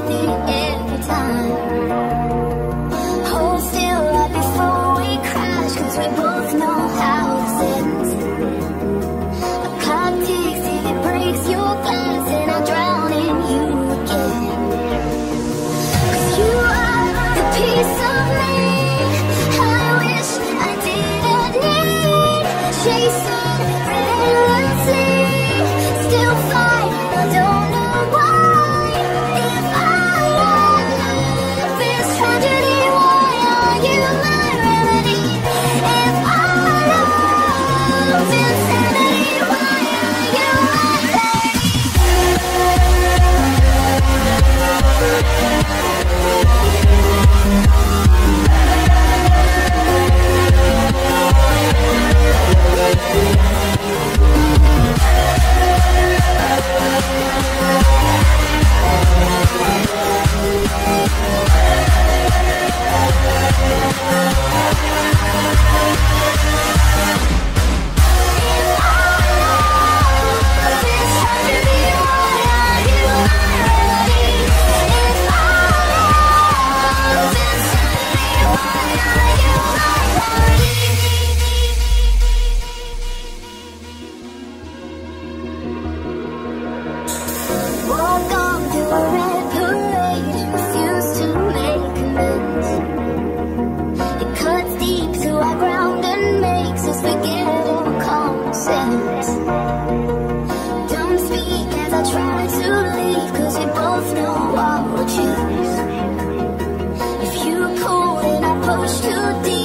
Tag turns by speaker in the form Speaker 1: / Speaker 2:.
Speaker 1: it every time. Hold still right before we crash, 'cause we both know how this ends. A clock ticks till it breaks your glass, and I drown in you again. 'Cause you are the piece of me I wish I didn't need. Chasing relentlessly, still fight, I don't know why. If I love this tragedy, why are you my remedy? If I love insanity, why are you my remedy? Walk on through a red parade, refuse to make amends. It cuts deep through our ground and makes us forget all common sense. Don't speak as I try to leave, 'cause we both know what we'll choose. If you pull and I push too deep,